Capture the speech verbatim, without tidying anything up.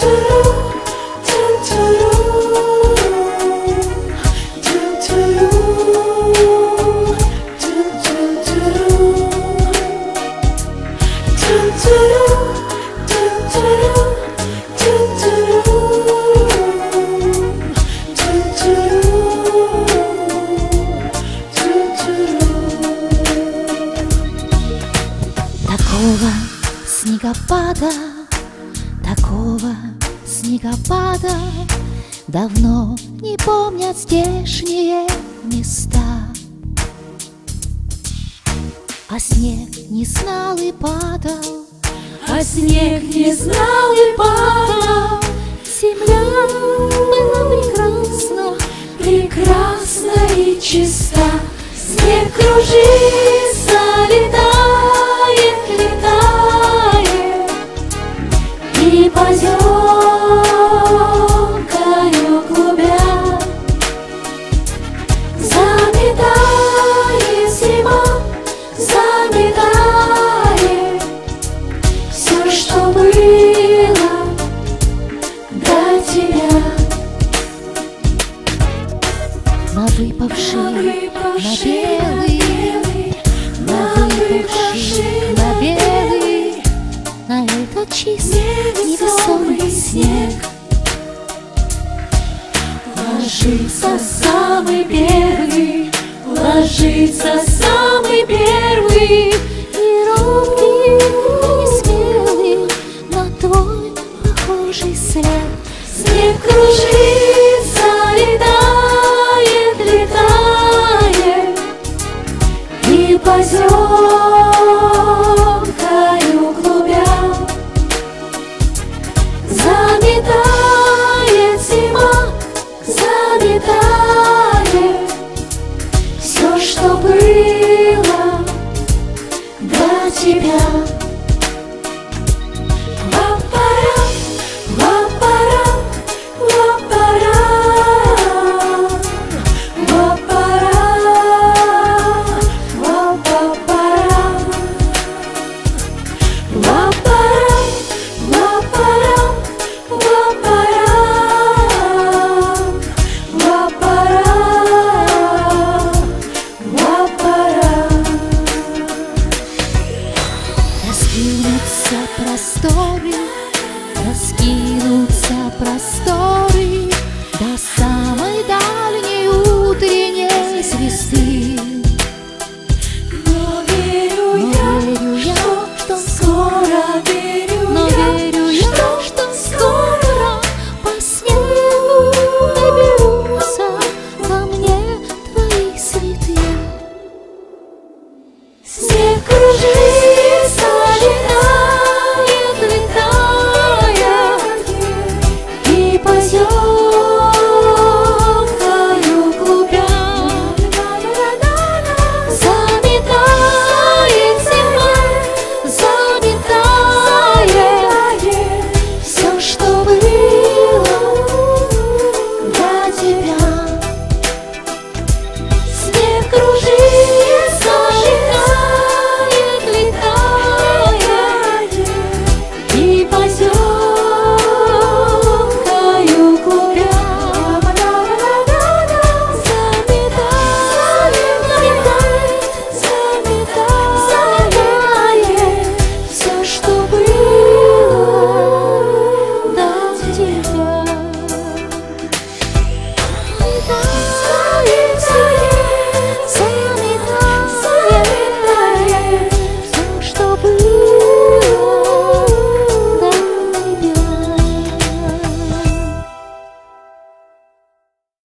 Такого снегопада, такого снегопада давно не помнят здешние места. А снег не знал и падал, а снег не знал и падал. Земля была прекрасна, прекрасна и чиста. Снег кружится, летает, летает, и поземкою клубя заметает зима, заметает все, что было до тебя. на выпавший, на белый, на выпавший, на белый, на этот чистый невесомый снег ложится самый первый, ложится самый первый, и робкий, и смелый на твой похожий след. Снег кружится, летает, летает, и позер